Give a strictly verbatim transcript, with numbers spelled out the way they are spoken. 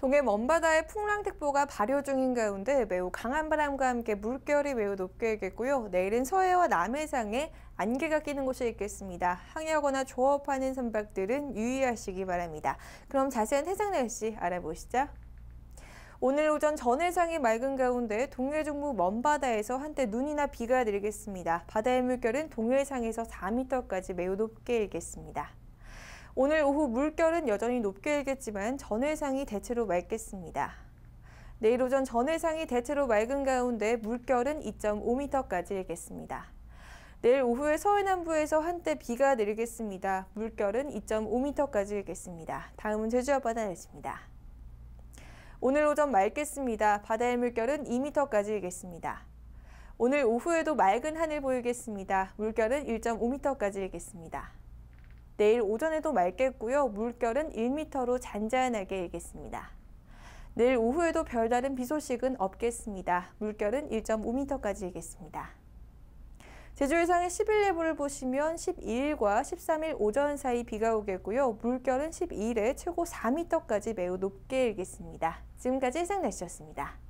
동해 먼바다에 풍랑특보가 발효 중인 가운데 매우 강한 바람과 함께 물결이 매우 높게 일겠고요. 내일은 서해와 남해상에 안개가 끼는 곳이 있겠습니다. 항해하거나 조업하는 선박들은 유의하시기 바랍니다. 그럼 자세한 해상 날씨 알아보시죠. 오늘 오전 전해상이 맑은 가운데 동해 중부 먼바다에서 한때 눈이나 비가 내리겠습니다. 바다의 물결은 동해상에서 사 미터까지 매우 높게 일겠습니다. 오늘 오후 물결은 여전히 높게 일겠지만 전해상이 대체로 맑겠습니다. 내일 오전 전해상이 대체로 맑은 가운데 물결은 이 점 오 미터까지 일겠습니다. 내일 오후에 서해 남부에서 한때 비가 내리겠습니다. 물결은 이 점 오 미터까지 일겠습니다. 다음은 제주 앞바다 날씨입니다. 오늘 오전 맑겠습니다. 바다의 물결은 이 미터까지 일겠습니다. 오늘 오후에도 맑은 하늘 보이겠습니다. 물결은 일 점 오 미터까지 일겠습니다. 내일 오전에도 맑겠고요. 물결은 일 미터로 잔잔하게 일겠습니다. 내일 오후에도 별다른 비 소식은 없겠습니다. 물결은 일 점 오 미터까지 일겠습니다. 제주 해상의 십 일 예보를 보시면 십이 일과 십삼 일 오전 사이 비가 오겠고요. 물결은 십이 일에 최고 사 미터까지 매우 높게 일겠습니다. 지금까지 해상 날씨였습니다.